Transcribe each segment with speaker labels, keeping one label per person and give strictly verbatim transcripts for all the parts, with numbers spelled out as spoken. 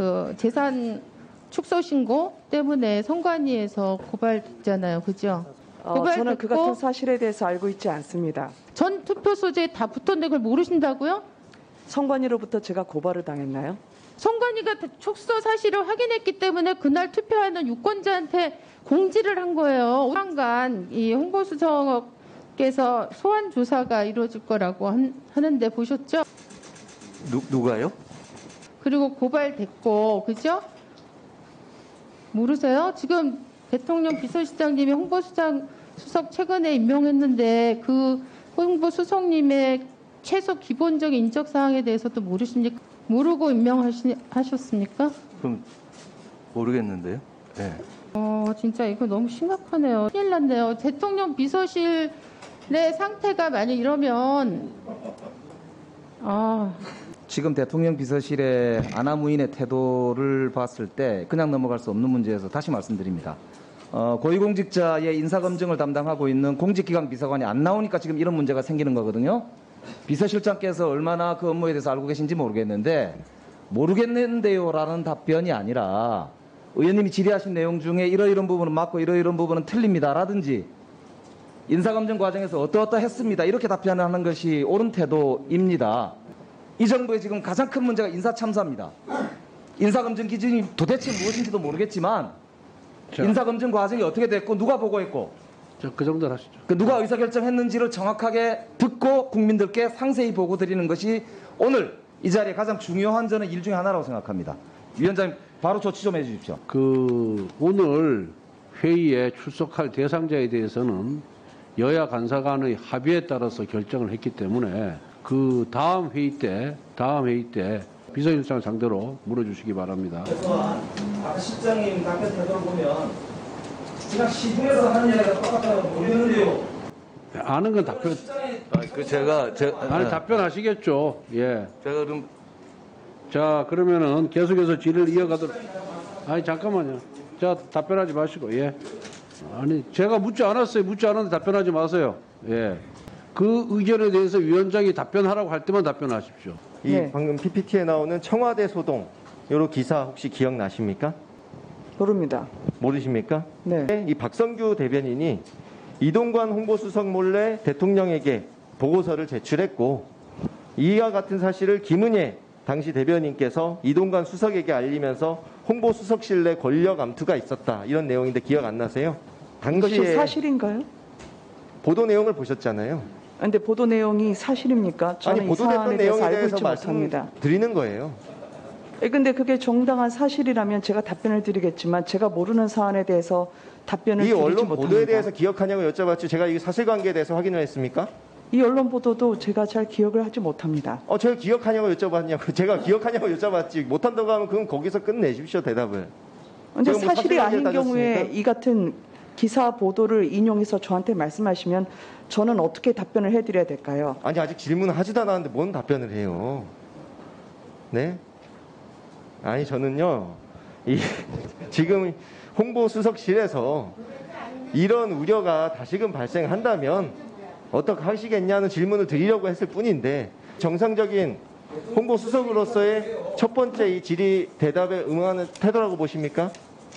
Speaker 1: 그 재산 축소 신고 때문에 선관위에서 고발됐잖아요. 그죠?
Speaker 2: 어, 저는 그 같은 사실에 대해서 알고 있지 않습니다.
Speaker 1: 전 투표소지에 다 붙었는데 그걸 모르신다고요?
Speaker 2: 선관위로부터 제가 고발을 당했나요?
Speaker 1: 선관위가 축소 사실을 확인했기 때문에 그날 투표하는 유권자한테 공지를 한 거예요. 오랑간 이 홍보수석께서 소환 조사가 이루어질 거라고 한, 하는데 보셨죠?
Speaker 3: 누, 누가요?
Speaker 1: 그리고 고발됐고, 그죠? 모르세요? 지금 대통령 비서실장님이 홍보수장 수석 최근에 임명했는데 그 홍보수석님의 최소 기본적인 인적 사항에 대해서도 모르십니까? 모르고 임명하셨습니까?
Speaker 3: 그럼 모르겠는데요. 네.
Speaker 1: 어, 진짜 이거 너무 심각하네요. 큰일 났네요. 대통령 비서실의 상태가 만약 이러면 아.
Speaker 4: 지금 대통령 비서실의 아나무인의 태도를 봤을 때 그냥 넘어갈 수 없는 문제여서 다시 말씀드립니다. 어, 고위공직자의 인사검증을 담당하고 있는 공직기강 비서관이 안 나오니까 지금 이런 문제가 생기는 거거든요. 비서실장께서 얼마나 그 업무에 대해서 알고 계신지 모르겠는데 모르겠는데요라는 답변이 아니라 의원님이 질의하신 내용 중에 이러이런 부분은 맞고 이러이런 부분은 틀립니다라든지 인사검증 과정에서 어떠어떠했습니다 이렇게 답변하는 것이 옳은 태도입니다. 이 정부의 지금 가장 큰 문제가 인사참사입니다. 인사검증 기준이 도대체 무엇인지도 모르겠지만 자, 인사검증 과정이 어떻게 됐고 누가 보고했고
Speaker 5: 자, 그 정도는 하시죠.
Speaker 4: 그 누가 의사결정했는지를 정확하게 듣고 국민들께 상세히 보고 드리는 것이 오늘 이 자리에 가장 중요한 저는 일 중에 하나라고 생각합니다. 위원장님 바로 조치 좀 해주십시오.
Speaker 5: 그 오늘 회의에 출석할 대상자에 대해서는 여야 간사간의 합의에 따라서 결정을 했기 때문에 그 다음 회의 때 다음 회의 때 비서실장 상대로 물어주시기 바랍니다.
Speaker 4: 최소한 아까 실장님 답변 태도를 보면 그냥 시중에서 하는 얘기가 똑같다고 모르겠는데요.
Speaker 5: 아는 건 답변.
Speaker 3: 아, 그 제가 제
Speaker 5: 아니 답변하시겠죠. 예.
Speaker 3: 제가 그럼
Speaker 5: 자 그러면은 계속해서 질의를 이어가도록. 아니 잠깐만요. 자 답변하지 마시고 예. 아니 제가 묻지 않았어요. 묻지 않았는데 답변하지 마세요. 예. 그 의견에 대해서 위원장이 답변하라고 할 때만 답변하십시오.
Speaker 6: 이
Speaker 2: 네.
Speaker 6: 방금 피피티에 나오는 청와대 소동 요런 기사 혹시 기억나십니까?
Speaker 2: 모릅니다.
Speaker 6: 모르십니까?
Speaker 2: 네.
Speaker 6: 이 박성규 대변인이 이동관 홍보수석 몰래 대통령에게 보고서를 제출했고 이와 같은 사실을 김은혜 당시 대변인께서 이동관 수석에게 알리면서 홍보수석실 내 권력 암투가 있었다 이런 내용인데 기억 안 나세요?
Speaker 2: 이것이
Speaker 6: 당시에
Speaker 2: 사실인가요?
Speaker 6: 보도 내용을 보셨잖아요.
Speaker 2: 근데 보도 내용이 사실입니까? 저는
Speaker 6: 아니
Speaker 2: 이
Speaker 6: 보도됐던
Speaker 2: 사안에 대해서
Speaker 6: 내용에
Speaker 2: 알고
Speaker 6: 대해서
Speaker 2: 있지 못합니다.
Speaker 6: 말씀드리는 거예요.
Speaker 2: 예, 근데 그게 정당한 사실이라면 제가 답변을 드리겠지만 제가 모르는 사안에 대해서 답변을
Speaker 6: 이
Speaker 2: 드리지
Speaker 6: 언론
Speaker 2: 못합니다.
Speaker 6: 보도에 대해서 기억하냐고 여쭤봤죠. 제가 이 사실관계에 대해서 확인을 했습니까?
Speaker 2: 이 언론 보도도 제가 잘 기억을 하지 못합니다.
Speaker 6: 어, 제가 기억하냐고 여쭤봤냐고. 제가 기억하냐고 여쭤봤지. 못한다고 하면 그건 거기서 끝내십시오, 대답을.
Speaker 2: 근데
Speaker 6: 제가 뭐
Speaker 2: 사실이 아닌
Speaker 6: 사실관계를
Speaker 2: 경우에
Speaker 6: 따졌습니까?
Speaker 2: 이 같은 기사 보도를 인용해서 저한테 말씀하시면 저는 어떻게 답변을 해드려야 될까요?
Speaker 6: 아니, 아직 질문을 하지도 않았는데 뭔 답변을 해요. 네? 아니, 저는요, 이, 지금 홍보수석실에서 이런 우려가 다시금 발생한다면 어떻게 하시겠냐는 질문을 드리려고 했을 뿐인데 정상적인 홍보수석으로서의 첫 번째 이 질의 대답에 응하는 태도라고 보십니까?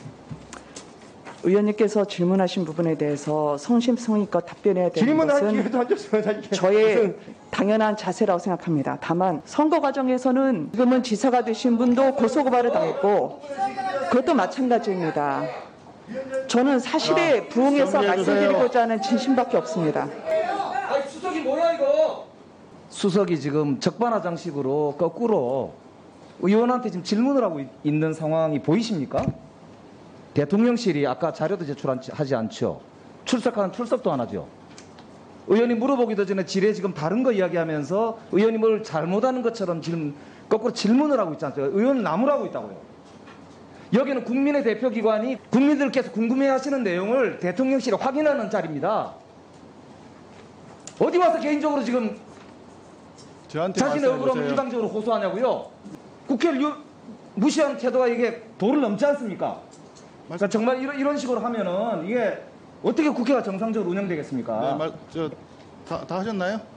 Speaker 2: 의원님께서 질문하신 부분에 대해서 성심성의껏 답변해야 되는
Speaker 6: 질문할
Speaker 2: 것은
Speaker 6: 기회도 안 줬으면
Speaker 2: 저의
Speaker 6: 무슨
Speaker 2: 당연한 자세라고 생각합니다. 다만 선거 과정에서는 지금은 지사가 되신 분도 고소고발을 당했고 그것도 마찬가지입니다. 저는 사실에 부응해서 말씀드리고자 하는 진심밖에 없습니다.
Speaker 4: 아니 수석이 뭐야 이거? 수석이 지금 적반하장식으로 거꾸로 의원한테 지금 질문을 하고 있, 있는 상황이 보이십니까? 대통령실이 아까 자료도 제출하지 않죠. 출석하는 출석도 안 하죠. 의원이 물어보기도 전에 질에 지금 다른 거 이야기하면서 의원이 뭘 잘못하는 것처럼 지금 거꾸로 질문을 하고 있지 않습니까? 의원은 나무라고 있다고요. 여기는 국민의 대표기관이 국민들께서 궁금해하시는 내용을 대통령실이 확인하는 자리입니다. 어디 와서 개인적으로 지금 자신의 억울함을 일방적으로 호소하냐고요. 국회를 유, 무시하는 태도가 이게 도를 넘지 않습니까? 그러니까 정말 이런, 이런 식으로 하면은 이게 어떻게 국회가 정상적으로 운영되겠습니까?
Speaker 7: 네, 말, 저, 다, 다 하셨나요?